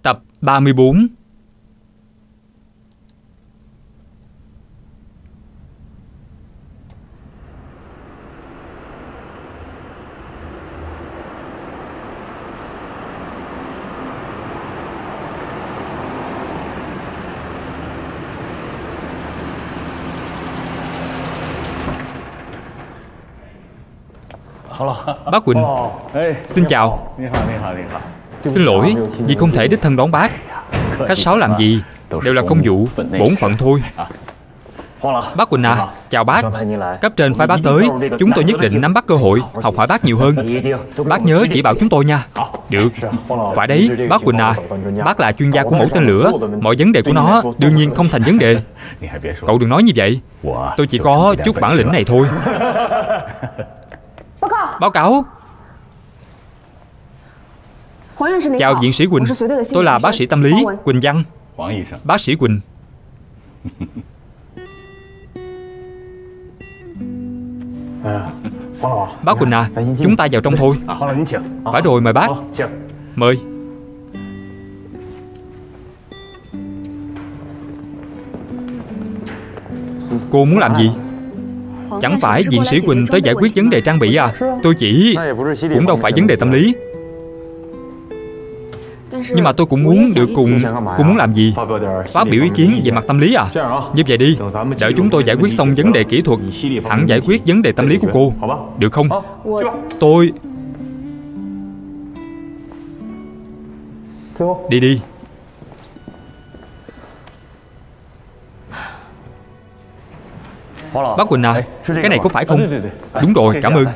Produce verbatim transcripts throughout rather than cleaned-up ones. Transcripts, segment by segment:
Tập ba mươi bốn. Bác Quỳnh, xin chào. Xin lỗi vì không thể đích thân đón bác. Khách sáo làm gì đều là công vụ, bổn phận thôi. Bác Quỳnh à, chào bác. Cấp trên phái bác tới, chúng tôi nhất định nắm bắt cơ hội học hỏi bác nhiều hơn. Bác nhớ chỉ bảo chúng tôi nha. Được, phải đấy bác Quỳnh à. Bác là chuyên gia của mẫu tên lửa, mọi vấn đề của nó đương nhiên không thành vấn đề. Cậu đừng nói như vậy. Tôi chỉ có chút bản lĩnh này thôi. Báo cáo. Chào viện sĩ Quỳnh. Tôi là bác sĩ tâm lý Quỳnh Văn. Bác sĩ Quỳnh. Bác Quỳnh à, chúng ta vào trong thôi. Phải rồi, mời bác. Mời. Cô muốn làm gì? Chẳng phải viện sĩ Quỳnh tới giải quyết vấn đề trang bị à? Tôi chỉ... cũng đâu phải vấn đề tâm lý. Nhưng mà tôi cũng muốn được cùng... Cô muốn làm gì? Phát biểu ý kiến về mặt tâm lý à? Như vậy đi, đợi chúng tôi giải quyết xong vấn đề kỹ thuật, hẳn giải quyết vấn đề tâm lý của cô. Được không? Tôi... Đi đi. Bác Quỳnh à, cái này có phải không? Đúng rồi, cảm ơn.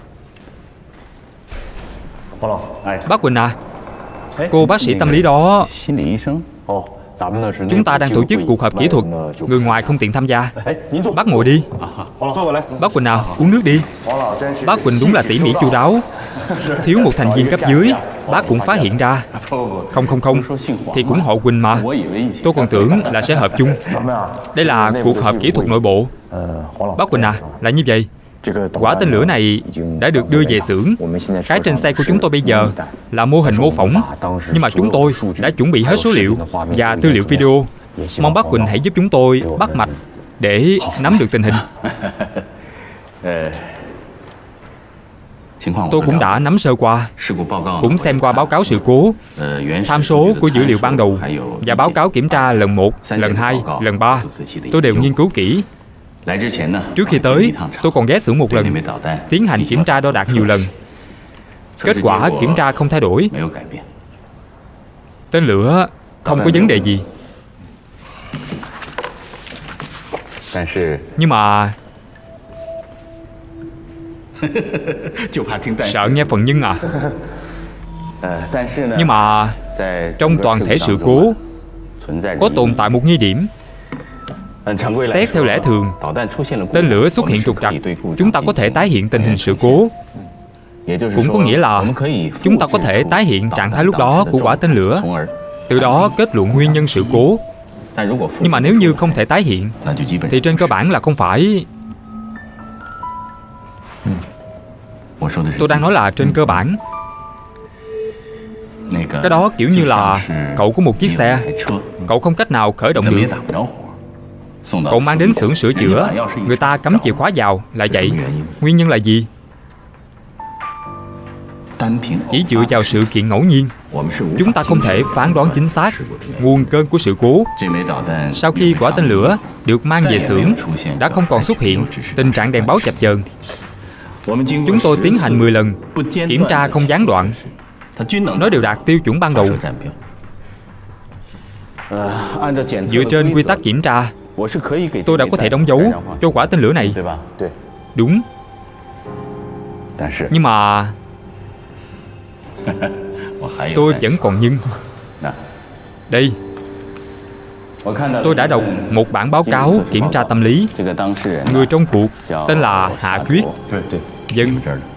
Bác Quỳnh à, cô bác sĩ tâm lý đó... Chúng ta đang tổ chức cuộc họp kỹ thuật, người ngoài không tiện tham gia. Bác ngồi đi. Bác Quỳnh à, uống nước đi. Bác Quỳnh đúng là tỉ mỉ chu đáo. Thiếu một thành viên cấp dưới, bác cũng phát hiện ra. Không không không, thì cũng họ Quỳnh mà. Tôi còn tưởng là sẽ hợp chung. Đây là cuộc họp kỹ thuật nội bộ. Bác Quỳnh à, là như vậy. Quả tên lửa này đã được đưa về xưởng. Cái trên xe của chúng tôi bây giờ là mô hình mô phỏng, nhưng mà chúng tôi đã chuẩn bị hết số liệu và tư liệu video. Mong bác Quỳnh hãy giúp chúng tôi bắt mạch để nắm được tình hình. Tôi cũng đã nắm sơ qua, cũng xem qua báo cáo sự cố, tham số của dữ liệu ban đầu và báo cáo kiểm tra lần một, lần hai, lần ba. Tôi đều nghiên cứu kỹ. Trước khi tới, tôi còn ghé xưởng một lần, tiến hành kiểm tra đo đạc nhiều lần. Kết quả kiểm tra không thay đổi. Tên lửa không có vấn đề gì. Nhưng mà... Sợ nghe phần nhưng à. Nhưng mà trong toàn thể sự cố có tồn tại một nghi điểm. Xét theo lẽ thường, tên lửa xuất hiện trục trặc, chúng ta có thể tái hiện tình hình sự cố. Cũng có nghĩa là chúng ta có thể tái hiện trạng thái lúc đó của quả tên lửa, từ đó kết luận nguyên nhân sự cố. Nhưng mà nếu như không thể tái hiện, thì trên cơ bản là không phải. Tôi đang nói là trên cơ bản. Cái đó kiểu như là cậu có một chiếc xe, cậu không cách nào khởi động được. Cậu mang đến xưởng sửa chữa, người ta cắm chìa khóa vào, là vậy. Nguyên nhân là gì? Chỉ dựa vào sự kiện ngẫu nhiên, chúng ta không thể phán đoán chính xác nguồn cơn của sự cố. Sau khi quả tên lửa được mang về xưởng, đã không còn xuất hiện tình trạng đèn báo chập chờn. Chúng tôi tiến hành mười lần, kiểm tra không gián đoạn. Nó đều đạt tiêu chuẩn ban đầu. Dựa trên quy tắc kiểm tra, tôi đã có thể đóng dấu cho quả tên lửa này. Đúng. Nhưng mà tôi vẫn còn nhưng. Đây, tôi đã đọc một bản báo cáo kiểm tra tâm lý. Người trong cuộc tên là Hạ Chuyết. Dân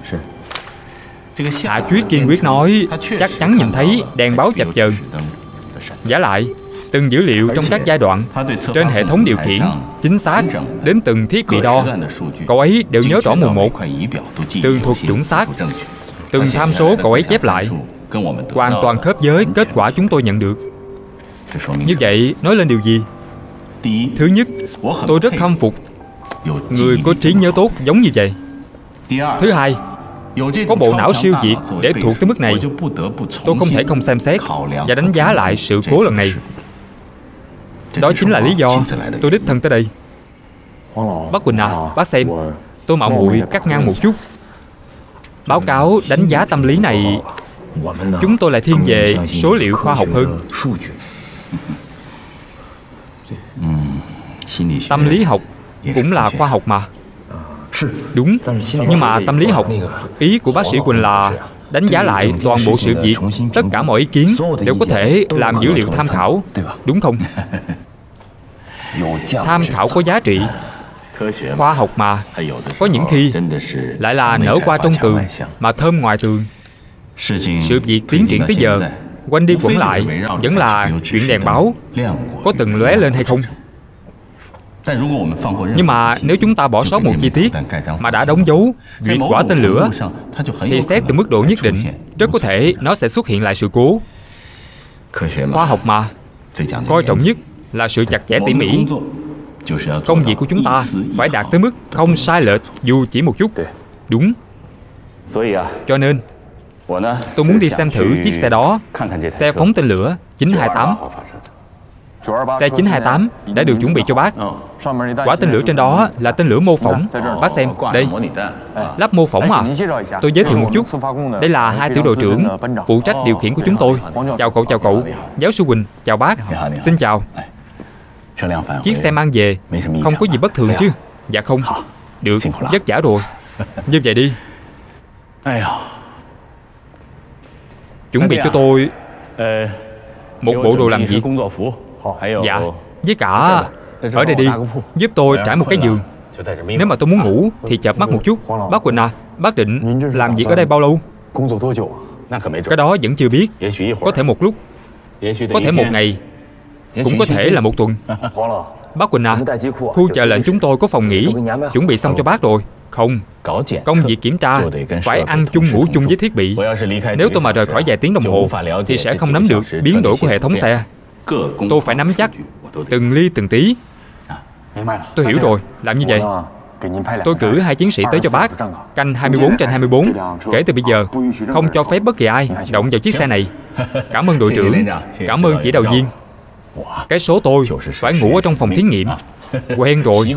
Hạ Chuyết kiên quyết nói chắc chắn nhìn thấy đèn báo chập chờn. Giả lại, từng dữ liệu trong các giai đoạn trên hệ thống điều khiển chính xác đến từng thiết bị đo, cậu ấy đều nhớ rõ mồn một, tường thuật chuẩn xác. Từng tham số cậu ấy chép lại, hoàn toàn khớp với kết quả chúng tôi nhận được. Như vậy nói lên điều gì? Thứ nhất, tôi rất khâm phục người có trí nhớ tốt giống như vậy. Thứ hai, có bộ não siêu việt để thuộc tới mức này, tôi không thể không xem xét và đánh giá lại sự cố lần này. Đó chính là lý do tôi đích thân tới đây. Bác Quỳnh à, bác xem, tôi mạo muội cắt ngang một chút. Báo cáo đánh giá tâm lý này, chúng tôi lại thiên về số liệu khoa học hơn. Tâm lý học cũng là khoa học mà. Đúng, nhưng mà tâm lý học, ý của bác sĩ Quỳnh là đánh giá lại toàn bộ sự việc, tất cả mọi ý kiến đều có thể làm dữ liệu tham khảo, đúng không? Tham khảo có giá trị. Khoa học mà, có những khi lại là nở qua trong tường mà thơm ngoài tường. Sự việc tiến triển tới giờ, quanh đi quẩn lại vẫn là chuyện đèn báo có từng lóe lên hay không. Nhưng mà nếu chúng ta bỏ sót một chi tiết mà đã đóng dấu duyệt quả tên lửa, thì xét từ mức độ nhất định, rất có thể nó sẽ xuất hiện lại sự cố. Khoa học mà, coi trọng nhất là sự chặt chẽ tỉ mỉ. Công việc của chúng ta phải đạt tới mức không sai lệch dù chỉ một chút. Đúng. Cho nên tôi muốn đi xem thử chiếc xe đó, xe phóng tên lửa chín hai tám. Xe chín hai tám đã được chuẩn bị cho bác. Quả tên lửa trên đó là tên lửa mô phỏng. Bác xem, đây. Lắp mô phỏng à? Tôi giới thiệu một chút. Đây là hai tiểu đội trưởng phụ trách điều khiển của chúng tôi. Chào cậu, chào cậu. Giáo sư Quỳnh, chào bác. Xin chào. Chiếc xe mang về không có gì bất thường chứ? Dạ không. Được, vất vả rồi. Như vậy đi. Chuẩn bị cho tôi một bộ đồ làm việc. Dạ, với cả ở đây đi, giúp tôi trải một cái giường. Nếu mà tôi muốn ngủ thì chợp mắt một chút. Bác Quỳnh à, bác định làm việc ở đây bao lâu? Cái đó vẫn chưa biết. Có thể một lúc, có thể một ngày, cũng có thể là một tuần. Bác Quỳnh à, khu chờ lệnh chúng tôi có phòng nghỉ chuẩn bị xong cho bác rồi. Không, công việc kiểm tra phải ăn chung ngủ chung với thiết bị. Nếu tôi mà rời khỏi vài tiếng đồng hồ thì sẽ không nắm được biến đổi của hệ thống xe. Tôi phải nắm chắc từng ly từng tí. Tôi hiểu rồi, làm như vậy. Tôi cử hai chiến sĩ tới cho bác, canh hai mươi bốn trên hai mươi bốn. Kể từ bây giờ, không cho phép bất kỳ ai động vào chiếc xe này. Cảm ơn đội trưởng, cảm ơn chỉ đạo viên. Cái số tôi phải ngủ ở trong phòng thí nghiệm. Quen rồi.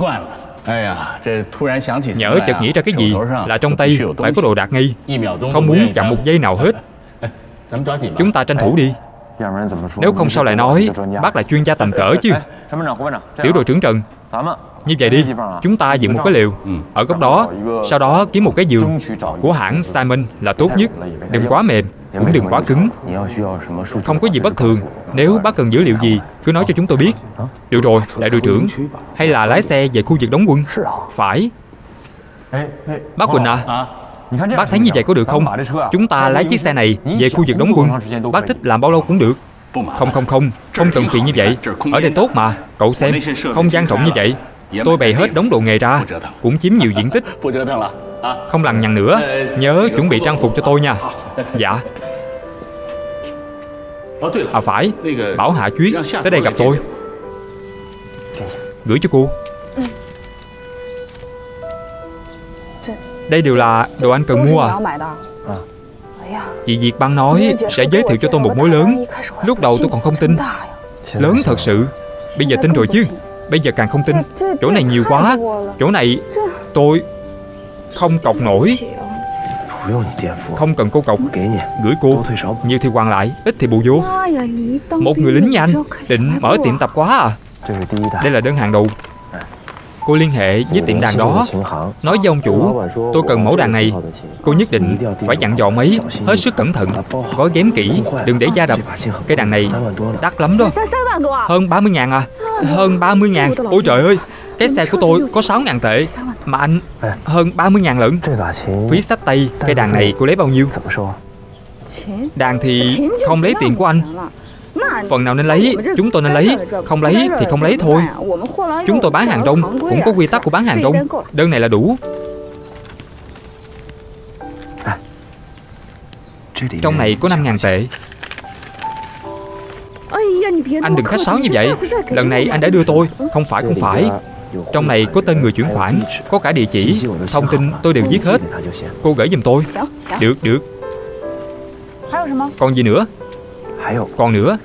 Nhỡ chợt nghĩ ra cái gì là trong tay phải có đồ đạc nghi. Không muốn chậm một giây nào hết. Chúng ta tranh thủ đi. Nếu không sao lại nói bác là chuyên gia tầm cỡ chứ. Tiểu đội trưởng Trần, như vậy đi, chúng ta dựng một cái lều ở góc đó, sau đó kiếm một cái giường của hãng Simon là tốt nhất. Đừng quá mềm, cũng đừng quá cứng. Không có gì bất thường. Nếu bác cần dữ liệu gì, cứ nói cho chúng tôi biết. Được rồi, đại đội trưởng. Hay là lái xe về khu vực đóng quân? Phải. Bác Quỳnh à, bác thấy như vậy có được không? Chúng ta lái chiếc xe này về khu vực đóng quân. Bác thích làm bao lâu cũng được. Không không không, không cần phiền như vậy. Ở đây tốt mà, cậu xem, không gian rộng như vậy. Tôi bày hết đống đồ nghề ra, cũng chiếm nhiều diện tích. Không lằng nhằng nữa. Nhớ chuẩn bị trang phục cho tôi nha. Dạ. À phải, bảo Hạ Chuyết tới đây gặp tôi. Gửi cho cô. Đây đều là đồ anh cần mua à? Chị Diệt Băng nói sẽ giới thiệu cho tôi một mối lớn. Lúc đầu tôi còn không tin. Lớn thật sự. Bây giờ tin rồi chứ. Bây giờ càng không tin. Chỗ này nhiều quá. Chỗ này tôi không cọc nổi. Không cần cô cọc. Gửi cô. Nhiều thì hoàn lại, ít thì bù vô. Một người lính nha anh. Định mở tiệm tạp hóa à? Đây là đơn hàng đầu. Cô liên hệ với tiệm đàn đó, nói với ông chủ tôi cần mẫu đàn này. Cô nhất định phải dặn dò mấy, hết sức cẩn thận, gói ghém kỹ, đừng để da đập. Cái đàn này đắt lắm đó. Hơn ba mươi ngàn à? Hơn ba mươi ngàn. Ôi trời ơi, cái xe của tôi có sáu ngàn tệ mà anh hơn ba mươi ngàn lận. Phí xách tay, cái đàn này cô lấy bao nhiêu? Đàn thì không lấy tiền của anh. Phần nào nên lấy, chúng tôi nên lấy. Không lấy thì không lấy thôi. Chúng tôi bán hàng rong cũng có quy tắc của bán hàng rong. Đơn này là đủ. Trong này có năm ngàn tệ. Anh đừng khách sáo như vậy. Lần này anh đã đưa tôi. Không phải không phải. Trong này có tên người chuyển khoản, có cả địa chỉ. Thông tin tôi đều viết hết. Cô gửi giùm tôi. Được, được. Còn gì nữa? Còn nữa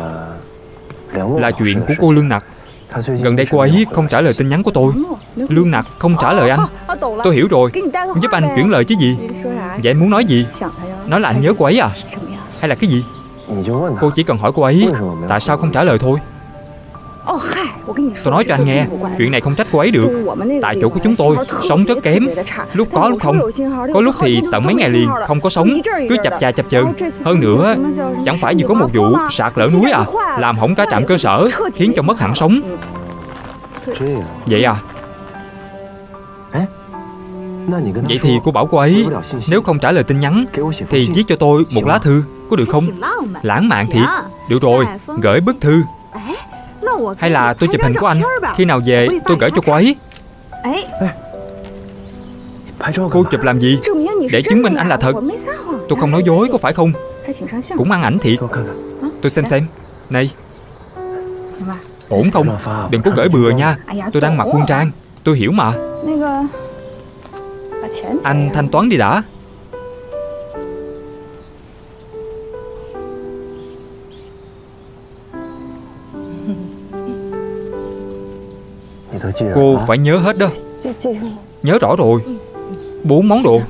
là chuyện của cô Lương Nặc. Gần đây cô ấy không trả lời tin nhắn của tôi. Lương Nặc không trả lời anh. Tôi hiểu rồi. Giúp anh chuyển lời chứ gì. Vậy anh muốn nói gì? Nói là anh nhớ cô ấy à? Hay là cái gì? Cô chỉ cần hỏi cô ấy tại sao không trả lời thôi. Tôi nói cho anh nghe, chuyện này không trách cô ấy được. Tại chỗ của chúng tôi sống rất kém. Lúc có lúc không. Có lúc thì tận mấy ngày liền không có sống, cứ chập chà chập chờn. Hơn nữa, chẳng phải vì có một vụ sạt lở núi à, làm hỏng cả trạm cơ sở, khiến cho mất hẳn sống. Vậy à? Vậy thì cô bảo cô ấy nếu không trả lời tin nhắn thì viết cho tôi một lá thư, có được không? Lãng mạn thiệt. Được rồi, gửi bức thư. Hay là tôi chụp hình của anh, khi nào về tôi gửi cho cô ấy. Cô chụp làm gì? Để chứng minh anh là thật. Tôi không nói dối, có phải không? Cũng ăn ảnh thiệt. Tôi xem xem. Này, ổn không? Đừng có gửi bừa nha. Tôi đang mặc quân trang. Tôi hiểu mà. Anh thanh toán đi đã. Cô phải nhớ hết đó. Nhớ rõ rồi. Bốn món đồ.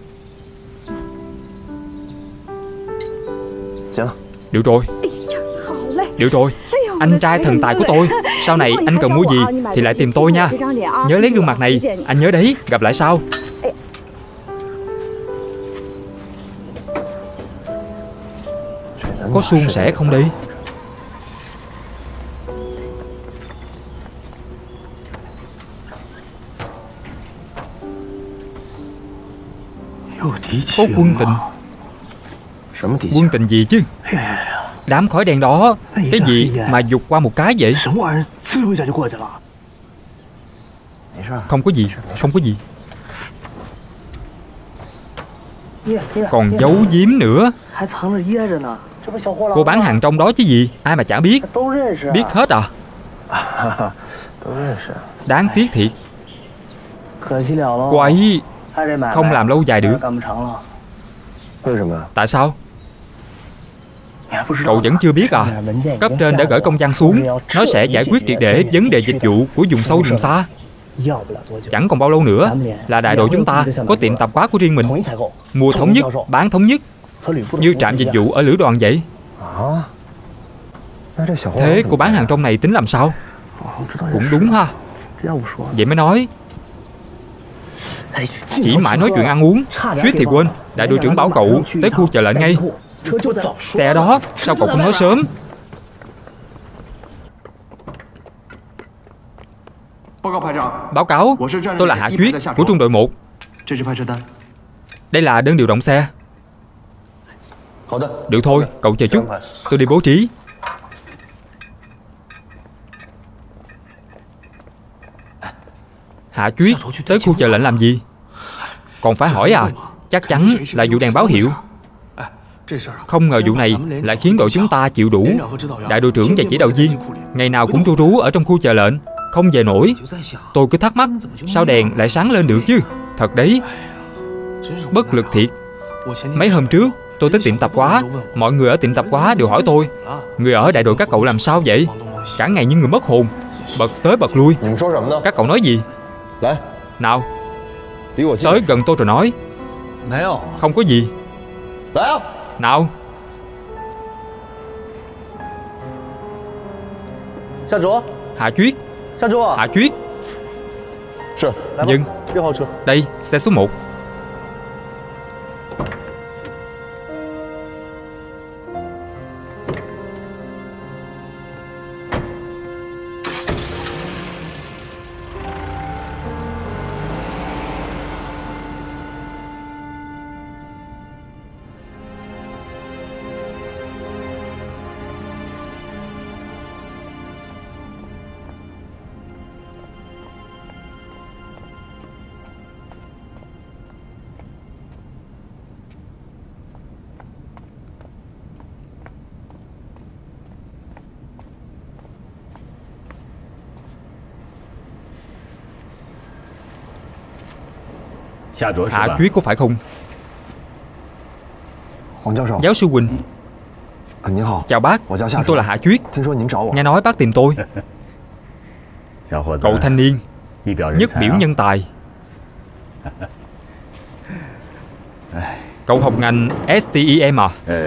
Được rồi. Được rồi. Anh trai thần tài của tôi. Sau này anh cần mua gì thì lại tìm tôi nha. Nhớ lấy gương mặt này. Anh nhớ đấy. Gặp lại sau. Có suôn sẻ không đi? Có quân tình. Quân tình gì chứ? Đám khói đèn đó. Cái gì mà vụt qua một cái vậy? Không có gì. Không có gì. Còn giấu giếm nữa. Cô bán hàng trong đó chứ gì. Ai mà chả biết. Biết hết à? Đáng tiếc thiệt. Cô ấy không làm lâu dài được. Tại sao? Cậu vẫn chưa biết à? Cấp trên đã gửi công văn xuống, nó sẽ giải quyết triệt để vấn đề dịch vụ của vùng sâu vùng xa. Chẳng còn bao lâu nữa là đại đội chúng ta có tiệm tạp hóa của riêng mình. Mua thống nhất, bán thống nhất, như trạm dịch vụ ở lữ đoàn vậy. Thế cô bán hàng trong này tính làm sao? Cũng đúng ha. Vậy mới nói. Chỉ mãi nói chuyện ăn uống, suýt thì quên. Đại đội trưởng bảo cậu tới khu chờ lệnh ngay. Xe đó, sao cậu không nói sớm? Báo cáo, tôi là Hạ Chuyết của trung đội một. Đây là đơn điều động xe. Được thôi, cậu chờ chút. Tôi đi bố trí. Hạ Chuyết tới khu chờ lệnh làm gì? Còn phải hỏi à? Chắc chắn là vụ đèn báo hiệu. Không ngờ vụ này lại khiến đội chúng ta chịu đủ. Đại đội trưởng và chỉ đạo viên ngày nào cũng tru trú ở trong khu chờ lệnh, không về nổi. Tôi cứ thắc mắc sao đèn lại sáng lên được chứ. Thật đấy, bất lực thiệt. Mấy hôm trước tôi tới tiệm tạp hóa, mọi người ở tiệm tạp hóa đều hỏi tôi, người ở đại đội các cậu làm sao vậy? Cả ngày như người mất hồn, bật tới bật lui. Các cậu nói gì? Nào, tới gần tôi rồi nói. Không có gì. Nào. Hạ Chuyết. Hạ Chuyết. Vâng. Đây, xe số một. Hạ Chuyết có phải không? Giáo sư Huỳnh. Chào bác, tôi là Hạ Chuyết. Nghe nói bác tìm tôi. Cậu thanh niên nhất biểu nhân tài. Cậu học ngành ét tê e em à?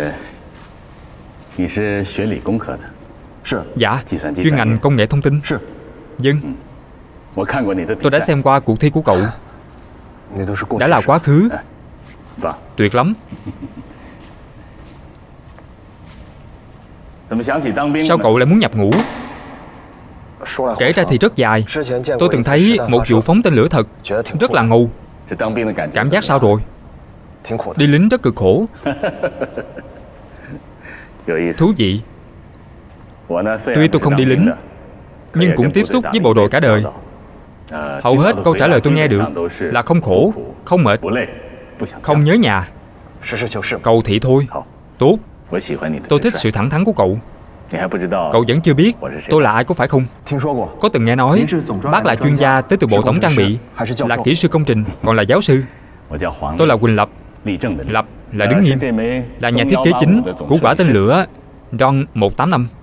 Dạ, chuyên ngành công nghệ thông tin. Vâng. Tôi đã xem qua cuộc thi của cậu. Đã là quá khứ. Tuyệt lắm. Sao cậu lại muốn nhập ngũ? Kể ra thì rất dài. Tôi từng thấy một vụ phóng tên lửa thật, rất là ngầu. Cảm giác sao rồi? Đi lính rất cực khổ. Thú vị. Tuy tôi không đi lính, nhưng cũng tiếp xúc với bộ đội cả đời. Hầu hết câu trả lời tôi nghe được là không khổ, không mệt, không nhớ nhà. Cầu thị thôi. Tốt. Tôi thích sự thẳng thắn của cậu. Cậu vẫn chưa biết tôi là ai có phải không? Có từng nghe nói bác là chuyên gia tới từ bộ tổng trang bị, là kỹ sư công trình, còn là giáo sư. Tôi là Huỳnh Lập. Lập là đứng nghiêm, là nhà thiết kế chính của quả tên lửa Ron một tám năm.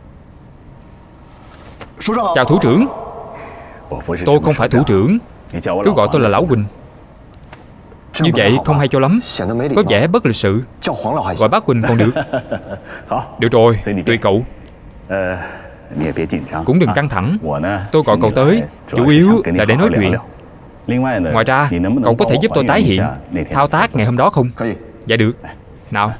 Chào thủ trưởng. Tôi không phải thủ trưởng, cứ gọi tôi là Lão Huỳnh. Như vậy không hay cho lắm, có vẻ bất lịch sự. Gọi bác Huỳnh còn được. Được rồi, tùy cậu. Cũng đừng căng thẳng. Tôi gọi cậu tới chủ yếu là để nói chuyện. Ngoài ra, cậu có thể giúp tôi tái hiện thao tác ngày hôm đó không? Dạ được. Nào.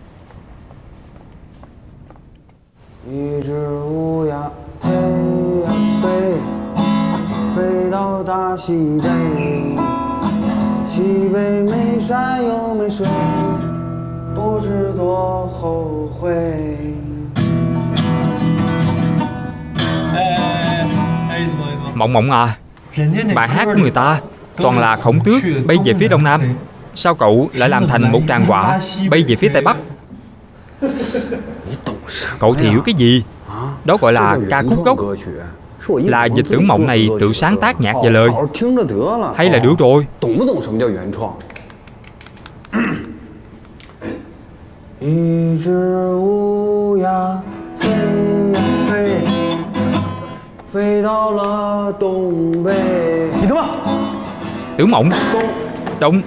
Mộng Mộng à, bài hát của người ta toàn là khổng tước bay về phía đông nam. Sao cậu lại làm thành một tràng họa bay về phía tây bắc? Cậu thì hiểu cái gì? Đó gọi là ca khúc gốc. Là Dịch Tưởng Mộng này tự sáng tác nhạc và lời. Hay là được rồi. Tưởng Mộng. Đông.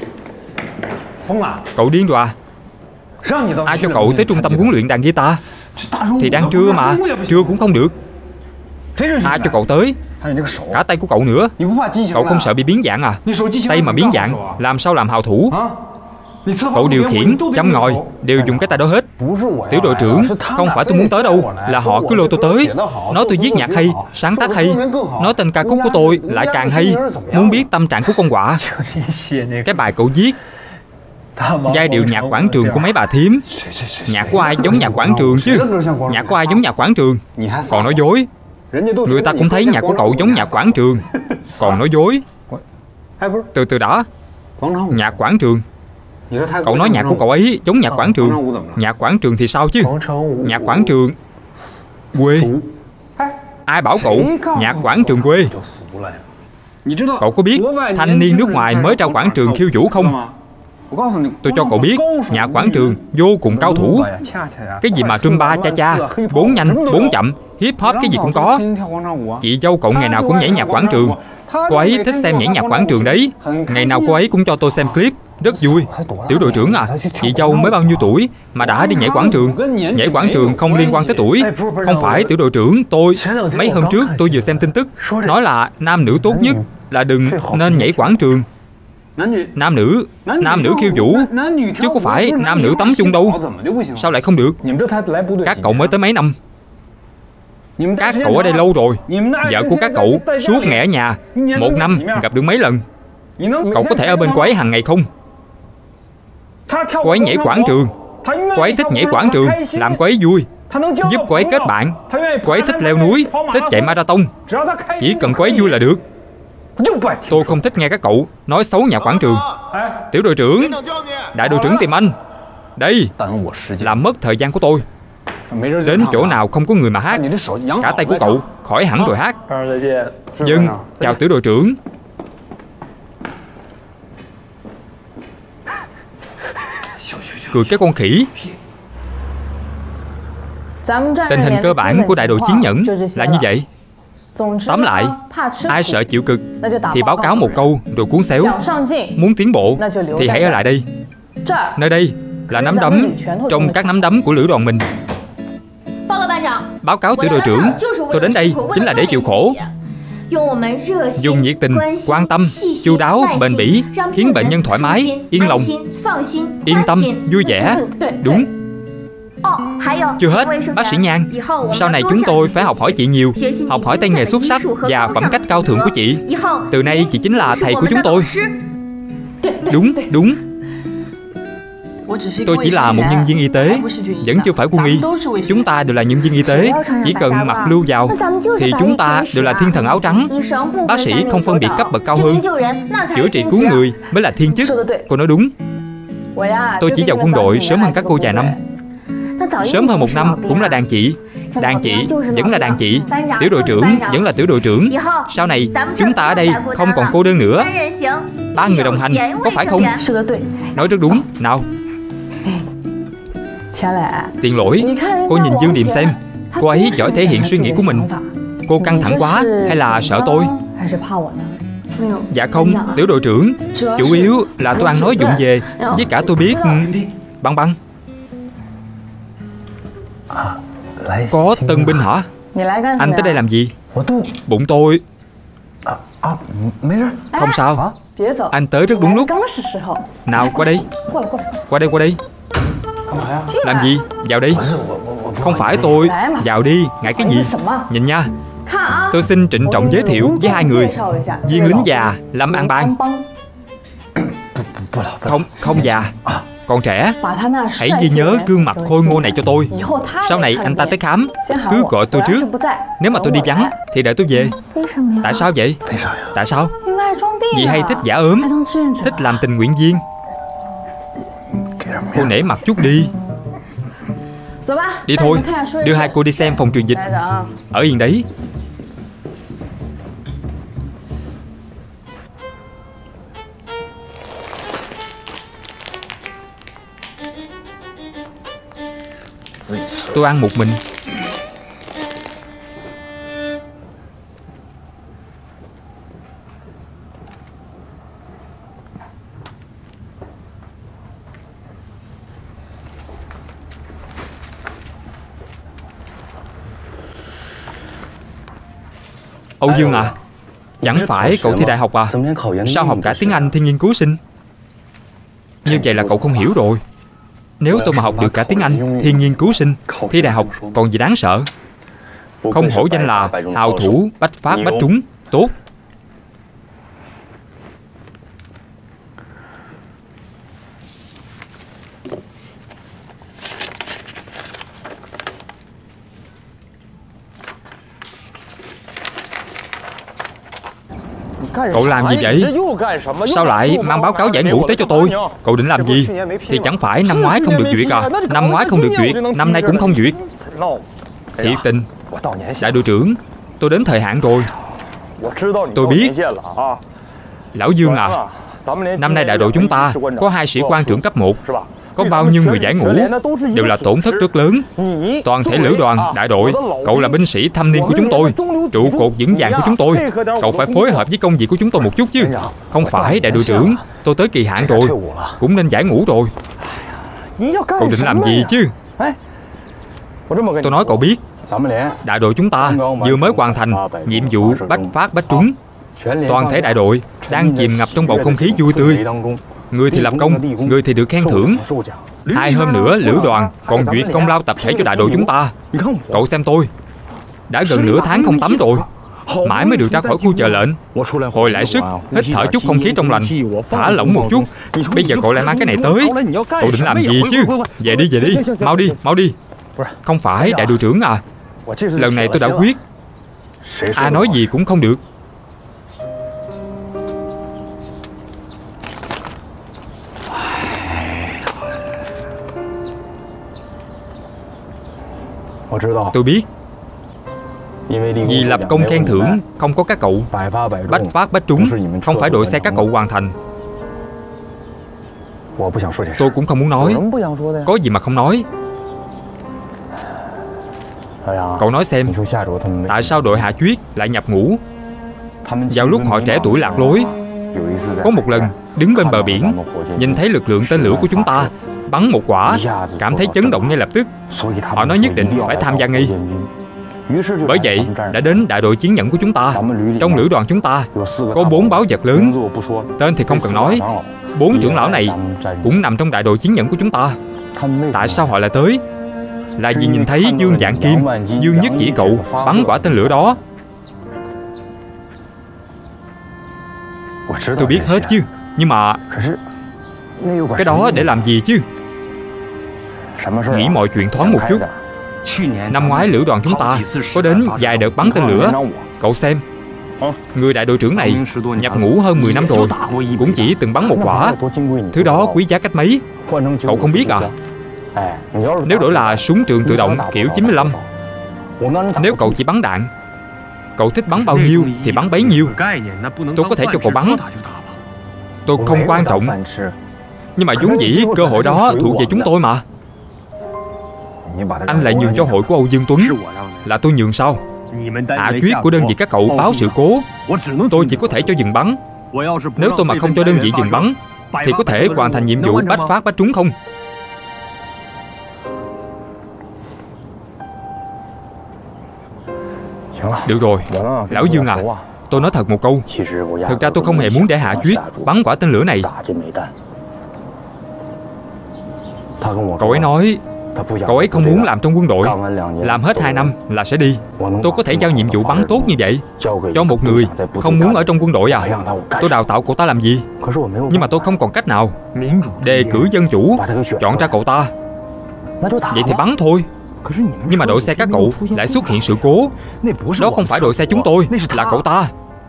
Cậu điên rồi à? Ai cho cậu tới trung tâm huấn luyện đàn guitar? Thì đang trưa mà, trưa cũng không được. Ai cho cậu tới? Cả tay của cậu nữa. Cậu không sợ bị biến dạng à? Tay mà biến dạng làm sao làm hào thủ? Cậu điều khiển, châm ngòi đều dùng cái tay đó hết. Tiểu đội trưởng, không phải tôi muốn tới đâu, là họ cứ lôi tôi tới. Nói tôi viết nhạc hay, sáng tác hay. Nói tên ca khúc của tôi lại càng hay. Muốn biết tâm trạng của con quạ. Cái bài cậu viết giai điệu nhạc quảng trường của mấy bà thím. Nhạc của ai giống nhạc quảng trường chứ? Nhạc của ai giống nhạc quảng trường? Còn nói dối. Người ta cũng thấy nhạc của cậu giống nhạc quảng trường. Còn nói dối. Từ từ đã. Nhạc quảng trường. Cậu nói nhạc của cậu ấy giống nhạc quảng trường. Nhạc quảng trường thì sao chứ? Nhạc quảng trường quê. Ai bảo cậu nhạc quảng trường quê? Cậu có biết thanh niên nước ngoài mới ra quảng trường khiêu vũ không? Tôi cho cậu biết, nhạc quảng trường vô cùng cao thủ. Cái gì mà Zumba cha cha, bốn nhanh, bốn chậm, hip hop cái gì cũng có. Chị dâu cậu ngày nào cũng nhảy nhạc quảng trường. Cô ấy thích xem nhảy nhạc quảng trường đấy. Ngày nào cô ấy cũng cho tôi xem clip, rất vui. Tiểu đội trưởng à, chị dâu mới bao nhiêu tuổi mà đã đi nhảy quảng trường? Nhảy quảng trường không liên quan tới tuổi. Không phải tiểu đội trưởng, tôi mấy hôm trước tôi vừa xem tin tức, nói là nam nữ tốt nhất là đừng nên nhảy quảng trường. Nam nữ, nam nữ khiêu vũ, chứ có phải nam nữ tắm chung đâu. Sao lại không được? Các cậu mới tới mấy năm? Các cậu ở đây lâu rồi. Vợ của các cậu suốt ngày ở nhà, một năm gặp được mấy lần. Cậu có thể ở bên cô ấy hàng ngày không? Cô ấy nhảy quảng trường. Cô ấy thích nhảy quảng trường, làm cô ấy vui, giúp cô ấy kết bạn. Cô ấy thích leo núi, thích chạy marathon. Chỉ cần cô ấy vui là được. Tôi không thích nghe các cậu nói xấu nhà quảng trường. Tiểu đội trưởng, đại đội trưởng tìm anh. Đây, làm mất thời gian của tôi. Đến chỗ nào không có người mà hát, cả tay của cậu khỏi hẳn rồi hát. Vâng, chào tiểu đội trưởng. Cười cái con khỉ. Tình hình cơ bản của đại đội chiến nhẫn là như vậy. Tóm lại, ai sợ chịu cực thì báo cáo một câu rồi cuốn xéo. Muốn tiến bộ thì hãy ở lại đây. Nơi đây là nắm đấm trong các nắm đấm của lữ đoàn mình. Báo cáo tiểu đội trưởng, tôi đến đây chính là để chịu khổ. Dùng nhiệt tình, quan tâm, chu đáo, bền bỉ, khiến bệnh nhân thoải mái, yên lòng, yên tâm, vui vẻ. Đúng. Chưa hết, bác sĩ Nhan, sau này chúng tôi phải học hỏi chị nhiều, học hỏi tay nghề xuất sắc và phẩm cách cao thượng của chị. Từ nay chị chính là thầy của chúng tôi. Đúng, đúng. Tôi chỉ là một nhân viên y tế, vẫn chưa phải quân y. Chúng ta đều là nhân viên y tế. Chỉ cần mặc lưu vào thì chúng ta đều là thiên thần áo trắng. Bác sĩ không phân biệt cấp bậc cao hơn. Chữa trị cứu người mới là thiên chức. Cô nói đúng. Tôi chỉ vào quân đội sớm hơn các cô vài năm. Sớm hơn một năm cũng là đàn chị. Đàn chị vẫn là đàn chị. Tiểu đội trưởng vẫn là tiểu đội trưởng. Sau này chúng ta ở đây không còn cô đơn nữa. Ba người đồng hành, có phải không? Nói rất đúng. Nào, Tiền Lỗi, cô nhìn Dương Điềm xem. Cô ấy giỏi thể hiện suy nghĩ của mình. Cô căng thẳng quá hay là sợ tôi? Dạ không, tiểu đội trưởng. Chủ yếu là tôi ăn nói vụng về. Với cả tôi biết. Băng Băng, có tân binh hả? Anh tới đây làm gì? Bụng tôi. Không sao. Anh tới rất đúng lúc. Nào, qua đây. Qua đây, qua đây. Làm gì? Vào đi. Không phải tôi. Vào đi, ngại cái gì? Nhìn nha. Tôi xin trịnh trọng giới thiệu với hai người. Viên lính già Lâm An Bang. Không, không già, còn trẻ. Hãy ghi nhớ gương mặt khôi ngô này cho tôi. Sau này anh ta tới khám, cứ gọi tôi trước. Nếu mà tôi đi vắng thì đợi tôi về. Tại sao vậy? Tại sao? Vì hay thích giả ốm, thích làm tình nguyện viên. Cô nể mặt chút đi. Đi thôi, đưa hai cô đi xem phòng truyền dịch. Ở yên đấy. Tôi ăn một mình. Âu Dương à, chẳng phải cậu thi đại học à? Sao học cả tiếng Anh thiên nhiên cứu sinh? Như vậy là cậu không hiểu rồi. Nếu tôi mà học được cả tiếng Anh thiên nhiên cứu sinh, thi đại học còn gì đáng sợ. Không hổ danh là hào thủ bách phát bách trúng. Tốt. Cậu làm gì vậy? Sao lại mang báo cáo giải ngũ tới cho tôi? Cậu định làm gì? Thì chẳng phải năm ngoái không được duyệt à? Năm ngoái không được duyệt, năm nay cũng không duyệt. Thiệt tình. Đại đội trưởng, tôi đến thời hạn rồi. Tôi biết. Lão Dương à, năm nay đại đội chúng ta có hai sĩ quan trưởng cấp một. Có bao nhiêu người giải ngũ đều là tổn thất rất lớn. Toàn thể lữ đoàn, đại đội, cậu là binh sĩ thâm niên của chúng tôi, trụ cột vững vàng của chúng tôi. Cậu phải phối hợp với công việc của chúng tôi một chút chứ. Không phải đại đội trưởng, tôi tới kỳ hạn rồi, cũng nên giải ngũ rồi. Cậu định làm gì chứ? Tôi nói cậu biết, đại đội chúng ta vừa mới hoàn thành nhiệm vụ bách phát bách trúng. Toàn thể đại đội đang chìm ngập trong bầu không khí vui tươi. Người thì lập công, người thì được khen thưởng. Hai hôm nữa lữ đoàn còn duyệt công lao tập thể cho đại đội chúng ta. Cậu xem tôi, đã gần nửa tháng không tắm rồi, mãi mới được ra khỏi khu chờ lệnh. Hồi lại sức, hít thở chút không khí trong lành, thả lỏng một chút. Bây giờ cậu lại mang cái này tới. Cậu định làm gì chứ? Về đi, về đi, mau đi, mau đi. Không phải đại đội trưởng à, lần này tôi đã quyết, ai nói gì cũng không được. Tôi biết. Vì lập công khen thưởng không có các cậu, bách phát bách trúng không phải đội xe các cậu hoàn thành. Tôi cũng không muốn nói. Có gì mà không nói. Cậu nói xem, tại sao đội Hạ Chuyết lại nhập ngũ vào lúc họ trẻ tuổi lạc lối? Có một lần đứng bên bờ biển, nhìn thấy lực lượng tên lửa của chúng ta, bắn một quả, cảm thấy chấn động ngay lập tức. Họ nói nhất định phải tham gia ngay. Bởi vậy đã đến đại đội chiến nhẫn của chúng ta. Trong lữ đoàn chúng ta có bốn báu vật lớn, tên thì không cần nói. Bốn trưởng lão này cũng nằm trong đại đội chiến nhẫn của chúng ta. Tại sao họ lại tới? Là vì nhìn thấy Dương Vạn Kim, Dương Nhất Chỉ cậu bắn quả tên lửa đó. Tôi biết hết chứ, nhưng mà cái đó để làm gì chứ? Nghĩ mọi chuyện thoáng một chút. Năm ngoái lữ đoàn chúng ta có đến vài đợt bắn tên lửa. Cậu xem, người đại đội trưởng này nhập ngũ hơn mười năm rồi, cũng chỉ từng bắn một quả. Thứ đó quý giá cách mấy? Cậu không biết à? Nếu đổi là súng trường tự động kiểu chín mươi lăm, nếu cậu chỉ bắn đạn, cậu thích bắn bao nhiêu thì bắn bấy nhiêu. Tôi có thể cho cậu bắn, tôi không quan trọng. Nhưng mà vốn dĩ cơ hội đó thuộc về chúng tôi mà. Anh lại nhường cho hội của Âu Dương Tuấn. Là tôi nhường sao? Hạ Chuyết của đơn vị các cậu báo sự cố, tôi chỉ có thể cho dừng bắn. Nếu tôi mà không cho đơn vị dừng bắn thì có thể hoàn thành nhiệm vụ bách phát bách trúng không? Được rồi, lão Dương à, tôi nói thật một câu. Thực ra tôi không hề muốn để Hạ Chuyết bắn quả tên lửa này. Cậu ấy nói cậu ấy không muốn làm trong quân đội, làm hết hai năm là sẽ đi. Tôi có thể giao nhiệm vụ bắn tốt như vậy cho một người không muốn ở trong quân đội à? Tôi đào tạo cậu ta làm gì? Nhưng mà tôi không còn cách nào. Đề cử dân chủ chọn ra cậu ta, vậy thì bắn thôi. Nhưng mà đội xe các cậu lại xuất hiện sự cố. Đó không phải đội xe chúng tôi, là cậu ta.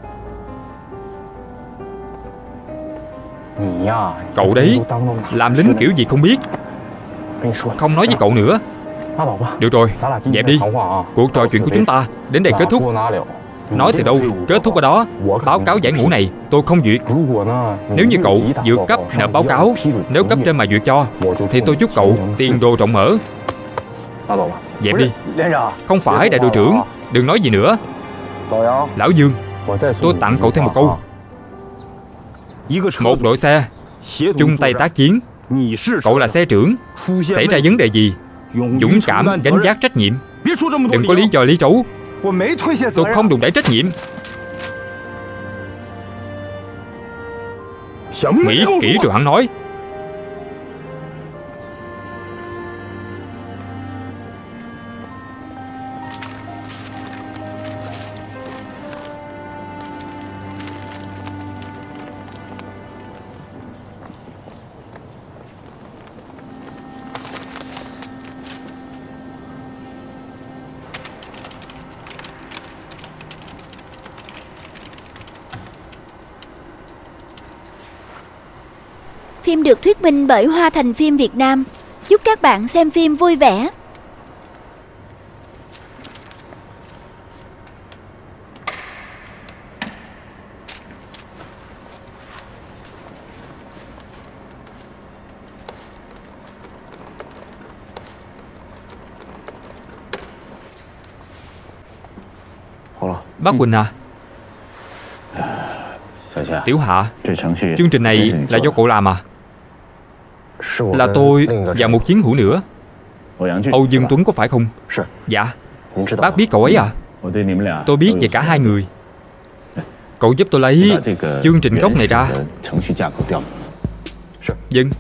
Cậu đấy, làm lính kiểu gì không biết. Không nói với cậu nữa. Được rồi, dẹp đi. Cuộc trò chuyện của chúng ta đến đây kết thúc. Nói từ đâu, kết thúc ở đó. Báo cáo giải ngũ này tôi không duyệt. Nếu như cậu vượt cấp nộp báo cáo, nếu cấp trên mà duyệt cho, thì tôi chúc cậu tiền đồ rộng mở. Dẹp đi. Không phải đại đội trưởng, đừng nói gì nữa. Lão Dương, tôi tặng cậu thêm một câu. Một đội xe chung tay tác chiến. Cậu là xe trưởng, xảy ra vấn đề gì, dũng cảm gánh vác trách nhiệm. Đừng có lý do lý trấu. Tôi không đùn đẩy trách nhiệm. Nghĩ kỹ rồi hẳn nói. Phim được thuyết minh bởi Hoa Thành Phim Việt Nam. Chúc các bạn xem phim vui vẻ. Bác Quỳnh à. Tiểu Hạ, chương trình này là do cậu làm à? Là tôi và một chiến hữu nữa. Âu Dương Tuấn có phải không? Dạ. Bác biết cậu ấy à? Tôi biết về cả hai người. Cậu giúp tôi lấy chương trình gốc này ra. Vâng.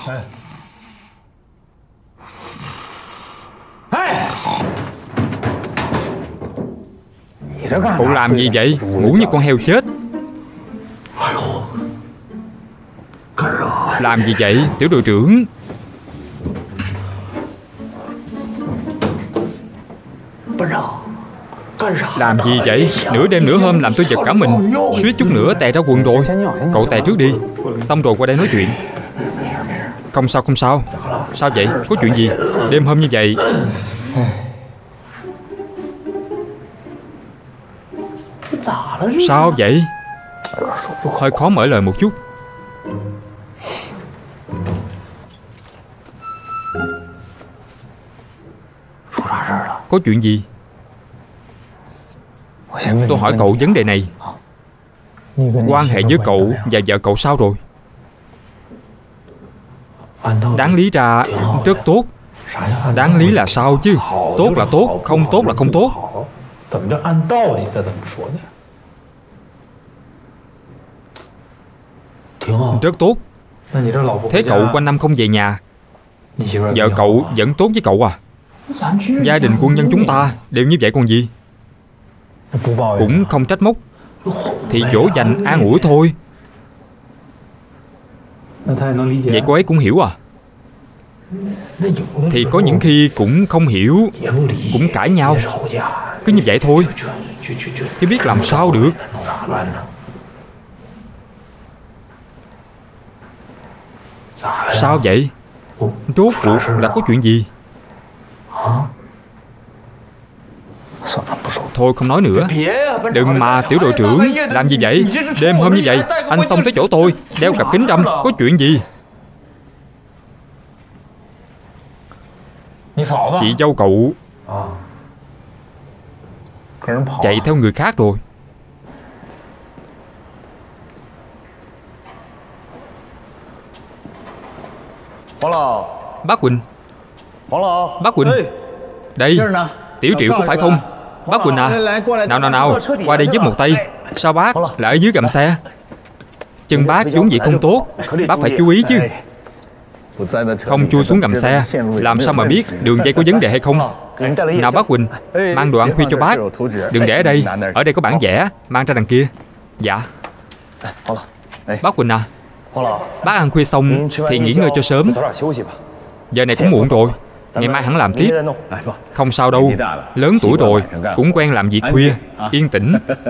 Cậu làm gì vậy? Ngủ như con heo chết. Làm gì vậy tiểu đội trưởng? Làm gì vậy? Nửa đêm nửa hôm làm tôi giật cả mình, suýt chút nữa tè ra quần rồi. Cậu tè trước đi, xong rồi qua đây nói chuyện. Không sao không sao. Sao vậy? Có chuyện gì? Đêm hôm như vậy. Sao vậy? Hơi khó mở lời một chút. Có chuyện gì? Tôi hỏi cậu vấn đề này. Quan hệ với cậu và vợ cậu sao rồi? Đáng lý ra rất tốt. Đáng lý là sao chứ? Tốt là tốt, không tốt là không tốt. Rất tốt. Thế cậu quanh năm không về nhà, vợ cậu vẫn tốt với cậu à? Gia đình quân nhân chúng ta đều như vậy còn gì. Cũng không trách móc, thì dỗ dành an ủi thôi. Vậy cô ấy cũng hiểu à? Thì có những khi cũng không hiểu, cũng cãi nhau. Cứ như vậy thôi, chứ biết làm sao được. Sao vậy? Rốt cuộc là có chuyện gì? Thôi không nói nữa. Đừng mà tiểu đội trưởng. Làm gì vậy? Đêm hôm như vậy anh xông tới chỗ tôi, đeo cặp kính râm. Có chuyện gì? Chị dâu cậu chạy theo người khác rồi. Bác Quỳnh. Bác Quỳnh. Đây, Tiểu Triệu có phải không? Bác Quỳnh à. Nào nào nào, qua đây giúp một tay. Sao bác lại ở dưới gầm xe? Chân bác vốn vậy không tốt, bác phải chú ý chứ. Không chui xuống gầm xe, làm sao mà biết đường dây có vấn đề hay không? Nào bác Quỳnh, mang đồ ăn khuya cho bác. Đừng để ở đây, ở đây có bản vẽ, mang ra đằng kia. Dạ. Bác Quỳnh à, bác ăn khuya xong thì nghỉ ngơi cho sớm. Giờ này cũng muộn rồi, ngày mai hẳn làm tiếp. Không sao đâu, lớn tuổi rồi, cũng quen làm việc khuya. Yên tĩnh.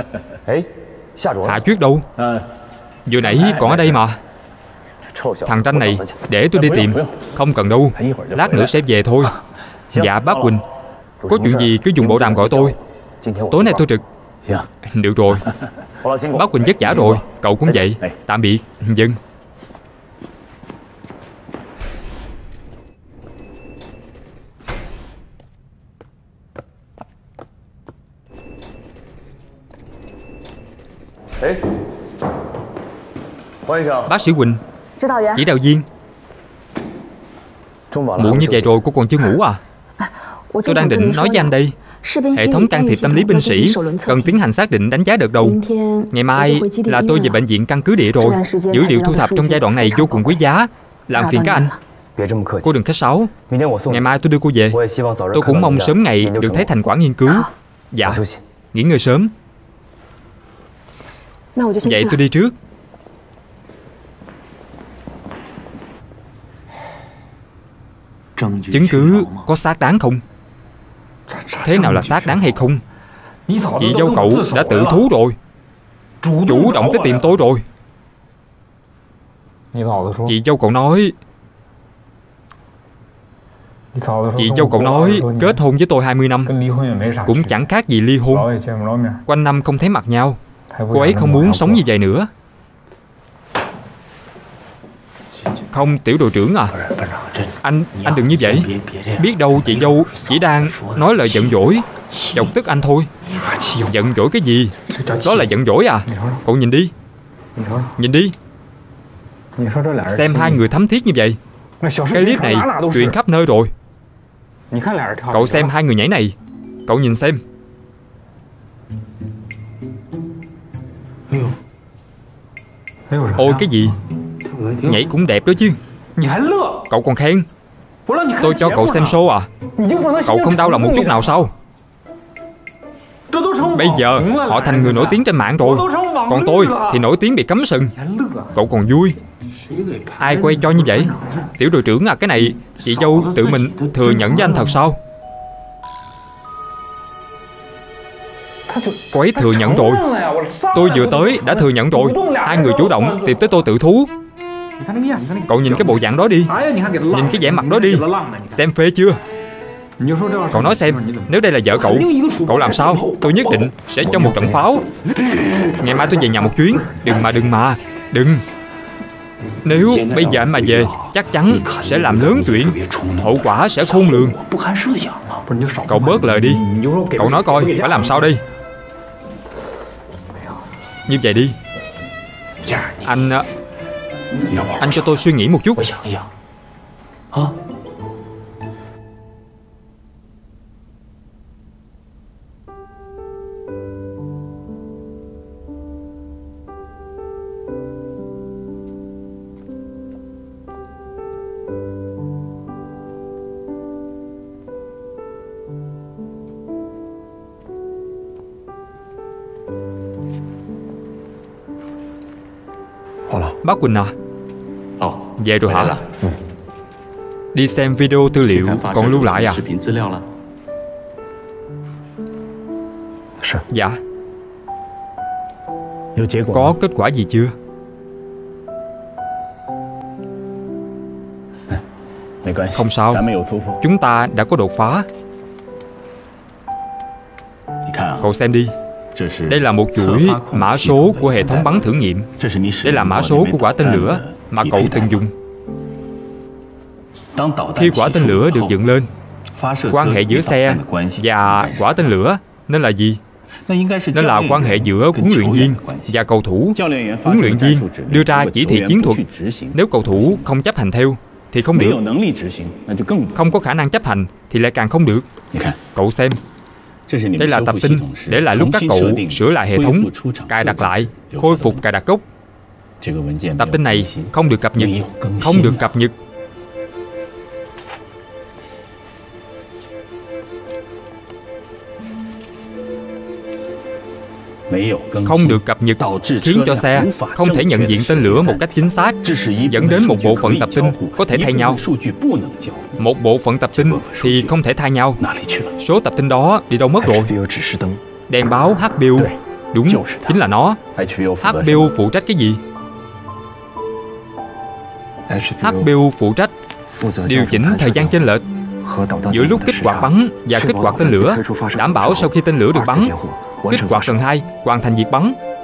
Hạ Chuyết đâu? Vừa nãy còn ở đây mà. Thằng Tranh này để tôi đi tìm. Không cần đâu, lát nữa sẽ về thôi. Dạ bác Quỳnh, có chuyện gì cứ dùng bộ đàm gọi tôi. Tối nay tôi trực. Được rồi. Bác Quỳnh vất vả rồi, cậu cũng vậy. Tạm biệt. Dân. Bác sĩ Quỳnh. Chỉ đạo viên. Muộn như vậy rồi cô còn chưa ngủ à? Tôi đang định nói với anh đây. Hệ thống can thiệp tâm lý binh sĩ cần tiến hành xác định đánh giá đợt đầu. Ngày mai là tôi về bệnh viện căn cứ địa rồi. Dữ liệu thu thập trong giai đoạn này vô cùng quý giá. Làm phiền các anh. Cô đừng khách sáo. Ngày mai tôi đưa cô về. Tôi cũng mong sớm ngày được thấy thành quả nghiên cứu. Dạ. Nghỉ ngơi sớm. Vậy tôi đi trước. Chứng cứ có xác đáng không? Thế nào là xác đáng hay không? Chị dâu cậu đã tự thú rồi, chủ động tới tìm tôi rồi. Chị dâu cậu nói Chị dâu cậu nói kết hôn với tôi hai mươi năm cũng chẳng khác gì ly hôn. Quanh năm không thấy mặt nhau. Cô ấy không muốn sống như vậy nữa. Không tiểu đội trưởng à, Anh, anh đừng như vậy. Biết đâu chị dâu chỉ đang nói lời giận dỗi, chọc tức anh thôi. Giận dỗi cái gì? Đó là giận dỗi à? Cậu nhìn đi. Nhìn đi. Xem hai người thấm thiết như vậy. Cái clip này truyền khắp nơi rồi. Cậu xem hai người nhảy này. Cậu nhìn xem. Ôi cái gì? Nhảy cũng đẹp đó chứ. Cậu còn khen. Tôi cho cậu xem show à? Cậu không đau lòng một chút nào sao? Bây giờ họ thành người nổi tiếng trên mạng rồi, còn tôi thì nổi tiếng bị cấm sừng. Cậu còn vui. Ai quay cho như vậy? Tiểu đội trưởng à, cái này chị dâu tự mình thừa nhận với anh thật sao? Cô ấy thừa nhận rồi. Tôi vừa tới đã thừa nhận rồi. Hai người chủ động tìm tới tôi tự thú. Cậu nhìn cái bộ dạng đó đi, nhìn cái vẻ mặt đó đi. Xem phê chưa? Cậu nói xem, nếu đây là vợ cậu, cậu làm sao? Tôi nhất định sẽ cho một trận pháo. Ngày mai tôi về nhà một chuyến. Đừng mà đừng mà Đừng. Nếu bây giờ anh mà về, chắc chắn sẽ làm lớn chuyện. Hậu quả sẽ khôn lường. Cậu bớt lời đi. Cậu nói coi phải làm sao đây? Như vậy đi. Anh Anh cho tôi suy nghĩ một chút. Bác Quỳnh à, về rồi hả? Đi xem video tư liệu còn lưu lại à? Dạ. Có kết quả gì chưa? Không sao, chúng ta đã có đột phá. Cậu xem đi. Đây là một chuỗi mã số của hệ thống bắn thử nghiệm. Đây là mã số của quả tên lửa mà cậu từng dùng. Khi quả tên lửa được dựng lên, quan hệ giữa xe và quả tên lửa nên là gì? Nên là quan hệ giữa huấn luyện viên và cầu thủ. Huấn luyện viên đưa ra chỉ thị chiến thuật. Nếu cầu thủ không chấp hành theo thì không được. Không có khả năng chấp hành thì lại càng không được. Cậu xem. Đây là tập tin để lại lúc các cậu sửa lại hệ thống, cài đặt lại, khôi phục cài đặt gốc. Tập tin này không được cập nhật. Không được cập nhật. Không được cập nhật khiến cho xe không thể nhận diện tên lửa một cách chính xác, dẫn đến một bộ phận tập tin có thể thay nhau. Một bộ phận tập tin thì không thể thay nhau. Số tập tin đó đi đâu mất rồi? Đèn báo hát pê u. Đúng, chính là nó. hát pê u phụ trách cái gì? hát pê u phụ trách điều chỉnh thời gian chênh lệch giữa lúc kích hoạt bắn và kích hoạt tên lửa, đảm bảo sau khi tên lửa được bắn, kích hoạt lần hai hoàn thành việc bắn.